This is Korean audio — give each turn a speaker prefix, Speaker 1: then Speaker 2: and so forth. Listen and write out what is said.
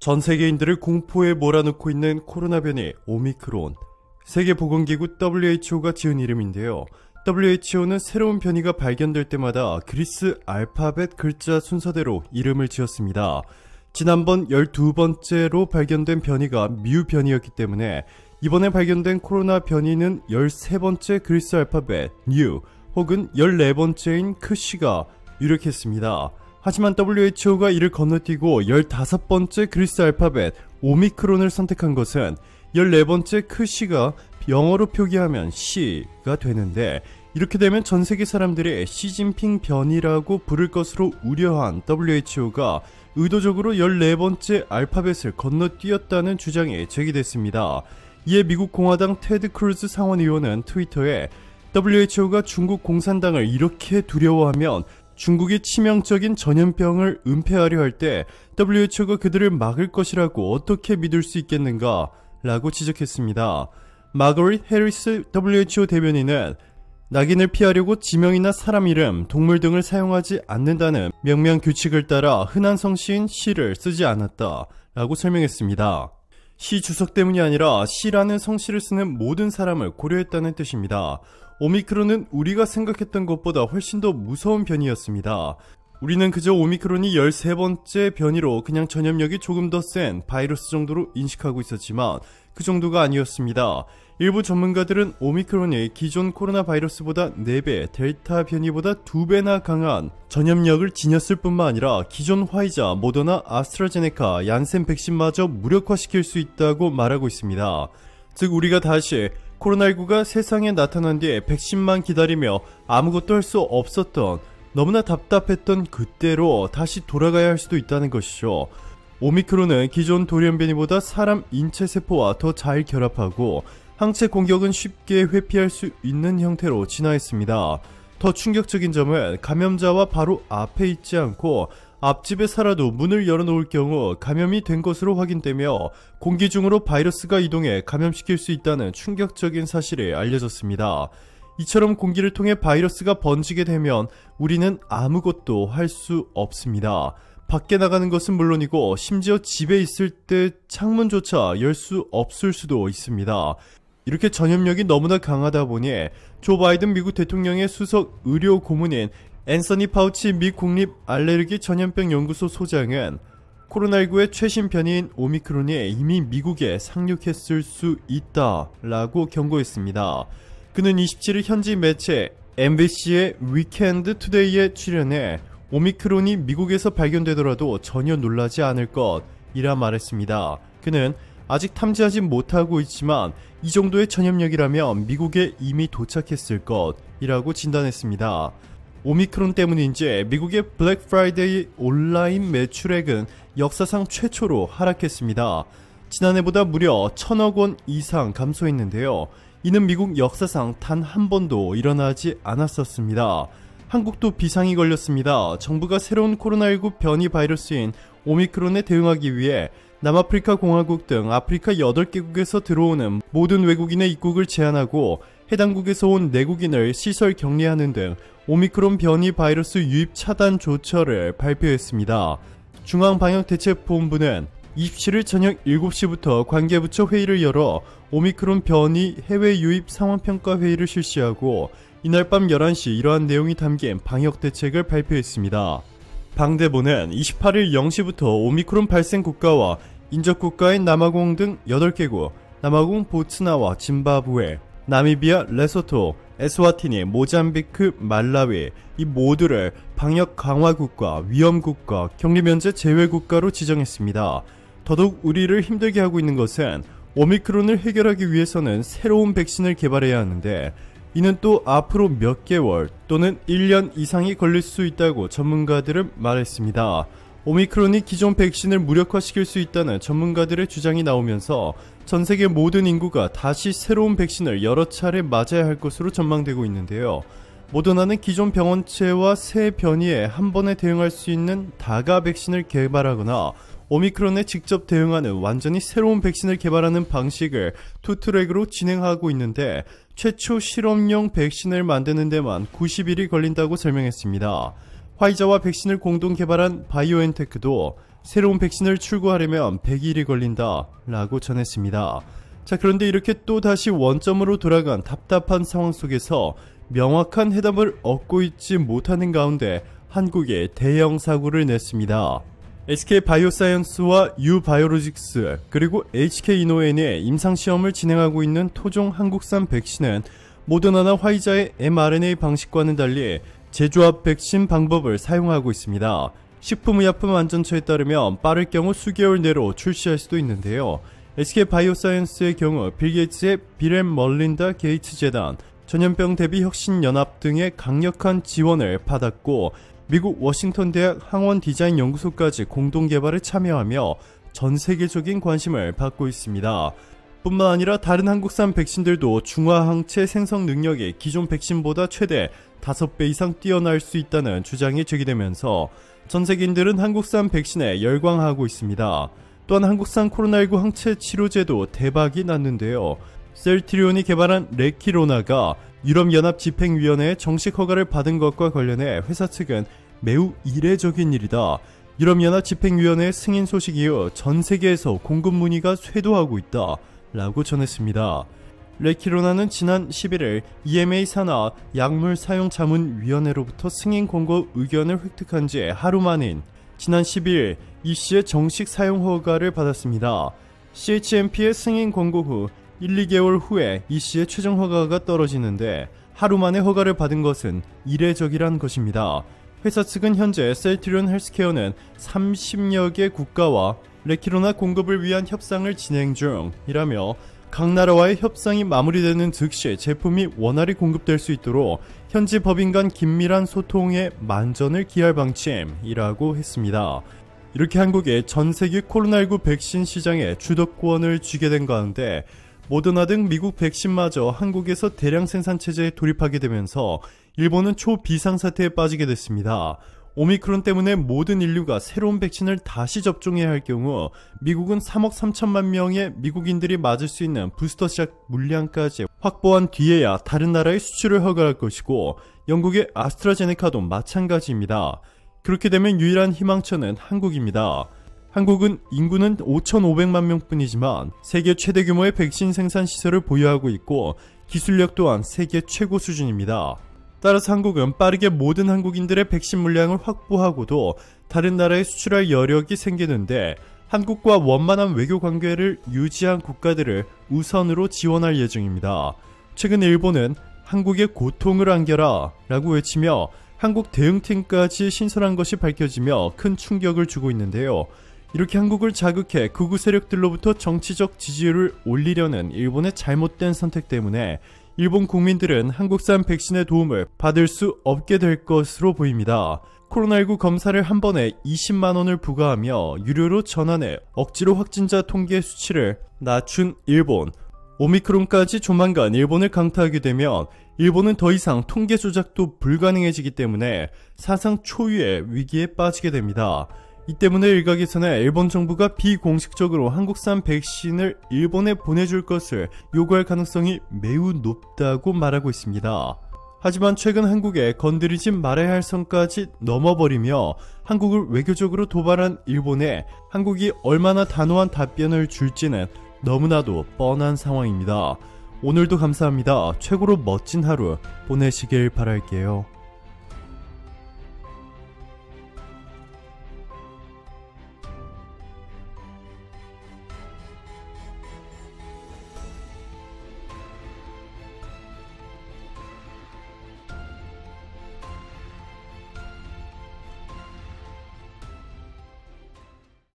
Speaker 1: 전 세계인들을 공포에 몰아넣고 있는 코로나 변이 오미크론. 세계보건기구 WHO가 지은 이름인데요. WHO는 새로운 변이가 발견될 때마다 그리스 알파벳 글자 순서대로 이름을 지었습니다. 지난번 12번째로 발견된 변이가 뮤 변이였기 때문에 이번에 발견된 코로나 변이는 13번째 그리스 알파벳 뉴 혹은 14번째인 크시가 유력했습니다. 하지만 WHO가 이를 건너뛰고 15번째 그리스 알파벳 오미크론을 선택한 것은 14번째 크시가 영어로 표기하면 C가 되는데, 이렇게 되면 전 세계 사람들이 시진핑 변이라고 부를 것으로 우려한 WHO가 의도적으로 14번째 알파벳을 건너뛰었다는 주장이 제기됐습니다. 이에 미국 공화당 테드 크루즈 상원의원은 트위터에 WHO가 중국 공산당을 이렇게 두려워하면 중국이 치명적인 전염병을 은폐하려 할 때 WHO가 그들을 막을 것이라고 어떻게 믿을 수 있겠는가? 라고 지적했습니다. 마거릿 해리스 WHO 대변인은 낙인을 피하려고 지명이나 사람 이름, 동물 등을 사용하지 않는다는 명명 규칙을 따라 흔한 성씨인 C를 쓰지 않았다 라고 설명했습니다. C 주석 때문이 아니라 C라는 성씨를 쓰는 모든 사람을 고려했다는 뜻입니다. 오미크론은 우리가 생각했던 것보다 훨씬 더 무서운 변이였습니다. 우리는 그저 오미크론이 13번째 변이로 그냥 전염력이 조금 더 센 바이러스 정도로 인식하고 있었지만 그 정도가 아니었습니다. 일부 전문가들은 오미크론이 기존 코로나 바이러스보다 4배, 델타 변이보다 2배나 강한 전염력을 지녔을 뿐만 아니라 기존 화이자, 모더나, 아스트라제네카, 얀센 백신마저 무력화시킬 수 있다고 말하고 있습니다. 즉 우리가 다시 코로나19가 세상에 나타난 뒤에 백신만 기다리며 아무것도 할 수 없었던, 너무나 답답했던 그때로 다시 돌아가야 할 수도 있다는 것이죠. 오미크론은 기존 돌연변이보다 사람 인체세포와 더 잘 결합하고 항체 공격은 쉽게 회피할 수 있는 형태로 진화했습니다. 더 충격적인 점은 감염자와 바로 앞에 있지 않고 앞집에 살아도 문을 열어놓을 경우 감염이 된 것으로 확인되며 공기 중으로 바이러스가 이동해 감염시킬 수 있다는 충격적인 사실이 알려졌습니다. 이처럼 공기를 통해 바이러스가 번지게 되면 우리는 아무것도 할 수 없습니다. 밖에 나가는 것은 물론이고 심지어 집에 있을 때 창문조차 열 수 없을 수도 있습니다. 이렇게 전염력이 너무나 강하다 보니 조 바이든 미국 대통령의 수석 의료 고문인 앤서니 파우치 미 국립 알레르기 전염병 연구소 소장은 코로나19의 최신 변이인 오미크론이 이미 미국에 상륙했을 수 있다라고 경고했습니다. 그는 27일 현지 매체 MBC의 위켄드 투데이에 출연해 오미크론이 미국에서 발견되더라도 전혀 놀라지 않을 것이라 말했습니다. 그는 아직 탐지하지 못하고 있지만 이 정도의 전염력이라면 미국에 이미 도착했을 것이라고 진단했습니다. 오미크론 때문인지 미국의 블랙 프라이데이 온라인 매출액은 역사상 최초로 하락했습니다. 지난해보다 무려 1,000억 원 이상 감소했는데요. 이는 미국 역사상 단 한 번도 일어나지 않았었습니다. 한국도 비상이 걸렸습니다. 정부가 새로운 코로나19 변이 바이러스인 오미크론에 대응하기 위해 남아프리카 공화국 등 아프리카 8개국에서 들어오는 모든 외국인의 입국을 제한하고 해당국에서 온 내국인을 시설 격리하는 등 오미크론 변이 바이러스 유입 차단 조처를 발표했습니다. 중앙방역대책본부는 27일 저녁 7시부터 관계부처 회의를 열어 오미크론 변이 해외 유입 상황평가 회의를 실시하고 이날 밤 11시 이러한 내용이 담긴 방역대책을 발표했습니다. 방대본은 28일 0시부터 오미크론 발생 국가와 인접국가인 남아공 등 8개국, 남아공 보츠나와 짐바브웨, 나미비아, 레소토, 에스와티니, 모잠비크, 말라위 이 모두를 방역 강화국가, 위험국가, 격리면제 제외국가로 지정했습니다. 더더욱 우리를 힘들게 하고 있는 것은 오미크론을 해결하기 위해서는 새로운 백신을 개발해야 하는데 이는 또 앞으로 몇 개월 또는 1년 이상이 걸릴 수 있다고 전문가들은 말했습니다. 오미크론이 기존 백신을 무력화시킬 수 있다는 전문가들의 주장이 나오면서 전 세계 모든 인구가 다시 새로운 백신을 여러 차례 맞아야 할 것으로 전망되고 있는데요. 모더나는 기존 병원체와 새 변이에 한 번에 대응할 수 있는 다가 백신을 개발하거나 오미크론에 직접 대응하는 완전히 새로운 백신을 개발하는 방식을 투트랙으로 진행하고 있는데 최초 실험용 백신을 만드는 데만 90일이 걸린다고 설명했습니다. 화이자와 백신을 공동 개발한 바이오엔테크도 새로운 백신을 출고하려면 100일이 걸린다 라고 전했습니다. 자, 그런데 이렇게 또 다시 원점으로 돌아간 답답한 상황 속에서 명확한 해답을 얻고 있지 못하는 가운데 한국에 대형 사고를 냈습니다. SK바이오사이언스와 유바이오로직스 그리고 HK이노엔의 임상시험을 진행하고 있는 토종 한국산 백신은 모더나나 화이자의 mRNA 방식과는 달리 재조합 백신 방법을 사용하고 있습니다. 식품의약품안전처에 따르면 빠를 경우 수개월 내로 출시할 수도 있는데요. SK바이오사이언스의 경우 빌 게이츠의 빌 앤 멀린다 게이츠 재단, 전염병 대비 혁신 연합 등의 강력한 지원을 받았고 미국 워싱턴 대학 항원 디자인 연구소까지 공동 개발에 참여하며 전 세계적인 관심을 받고 있습니다. 뿐만 아니라 다른 한국산 백신들도 중화 항체 생성 능력이 기존 백신보다 최대 5배 이상 뛰어날 수 있다는 주장이 제기되면서 전 세계인들은 한국산 백신에 열광하고 있습니다. 또한 한국산 코로나19 항체 치료제도 대박이 났는데요. 셀트리온이 개발한 레키로나가 유럽연합집행위원회의 정식 허가를 받은 것과 관련해 회사 측은 매우 이례적인 일이다. 유럽연합집행위원회의 승인 소식 이후 전 세계에서 공급 문의가 쇄도하고 있다 라고 전했습니다. 레키로나는 지난 11일 EMA 산하 약물사용자문위원회로부터 승인 권고 의견을 획득한 지 하루 만인 지난 12일 이씨의 정식 사용 허가를 받았습니다. CHMP의 승인 권고 후 1, 2개월 후에 이씨의 최종 허가가 떨어지는데 하루 만에 허가를 받은 것은 이례적이란 것입니다. 회사 측은 현재 셀트리온 헬스케어는 30여 개 국가와 레키로나 공급을 위한 협상을 진행 중이라며 각 나라와의 협상이 마무리되는 즉시 제품이 원활히 공급될 수 있도록 현지 법인 간 긴밀한 소통에 만전을 기할 방침이라고 했습니다. 이렇게 한국이 전세계 코로나19 백신 시장에 주도권을 쥐게 된 가운데 모더나 등 미국 백신마저 한국에서 대량 생산 체제에 돌입하게 되면서 일본은 초비상사태에 빠지게 됐습니다. 오미크론 때문에 모든 인류가 새로운 백신을 다시 접종해야 할 경우 미국은 3억 3천만 명의 미국인들이 맞을 수 있는 부스터샷 물량까지 확보한 뒤에야 다른 나라의 수출을 허가할 것이고 영국의 아스트라제네카도 마찬가지입니다. 그렇게 되면 유일한 희망처는 한국입니다. 한국은 인구는 5,500만 명뿐이지만 세계 최대 규모의 백신 생산 시설을 보유하고 있고 기술력 또한 세계 최고 수준입니다. 따라서 한국은 빠르게 모든 한국인들의 백신 물량을 확보하고도 다른 나라에 수출할 여력이 생기는데 한국과 원만한 외교 관계를 유지한 국가들을 우선으로 지원할 예정입니다. 최근 일본은 한국의 고통을 안겨라 라고 외치며 한국 대응팀까지 신설한 것이 밝혀지며 큰 충격을 주고 있는데요. 이렇게 한국을 자극해 극우 세력들로부터 정치적 지지율을 올리려는 일본의 잘못된 선택 때문에 일본 국민들은 한국산 백신의 도움을 받을 수 없게 될 것으로 보입니다. 코로나19 검사를 한 번에 20만원을 부과하며 유료로 전환해 억지로 확진자 통계 수치를 낮춘 일본. 오미크론까지 조만간 일본을 강타하게 되면 일본은 더 이상 통계 조작도 불가능해지기 때문에 사상 초유의 위기에 빠지게 됩니다. 이 때문에 일각에서는 일본 정부가 비공식적으로 한국산 백신을 일본에 보내줄 것을 요구할 가능성이 매우 높다고 말하고 있습니다. 하지만 최근 한국에 건드리지 말아야 할 선까지 넘어버리며 한국을 외교적으로 도발한 일본에 한국이 얼마나 단호한 답변을 줄지는 너무나도 뻔한 상황입니다. 오늘도 감사합니다. 최고로 멋진 하루 보내시길 바랄게요.